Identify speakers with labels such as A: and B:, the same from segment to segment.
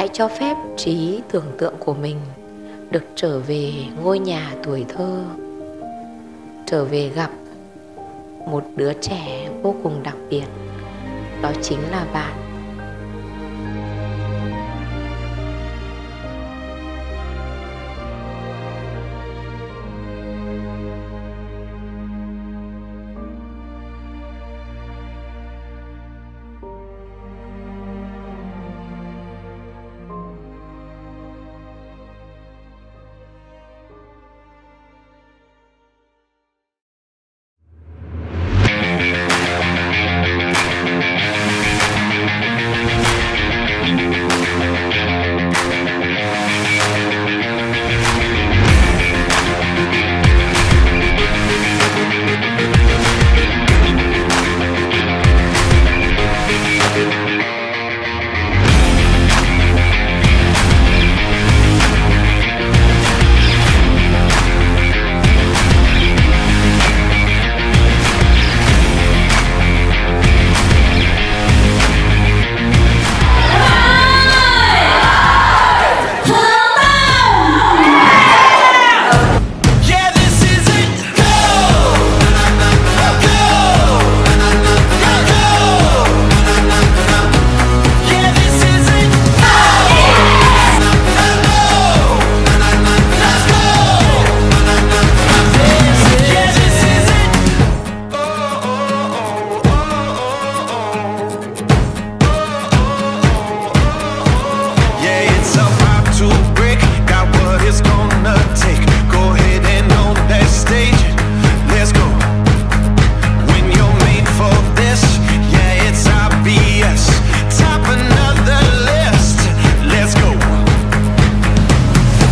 A: hãy cho phép trí tưởng tượng của mình được trở về ngôi nhà tuổi thơ, trở về gặp một đứa trẻ vô cùng đặc biệt, đó chính là bạn.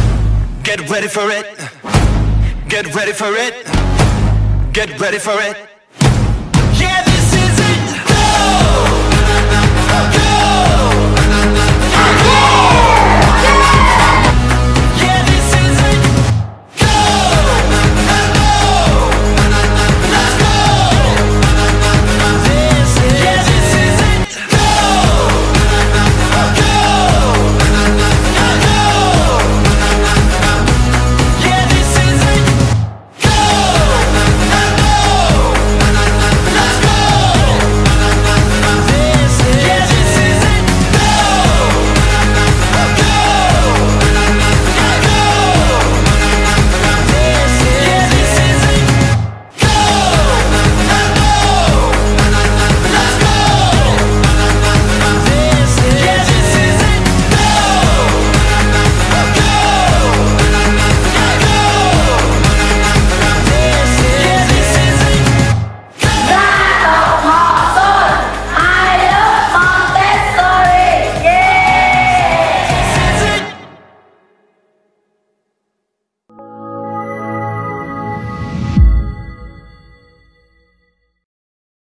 B: Get ready for it. Get ready for it. Get ready for it.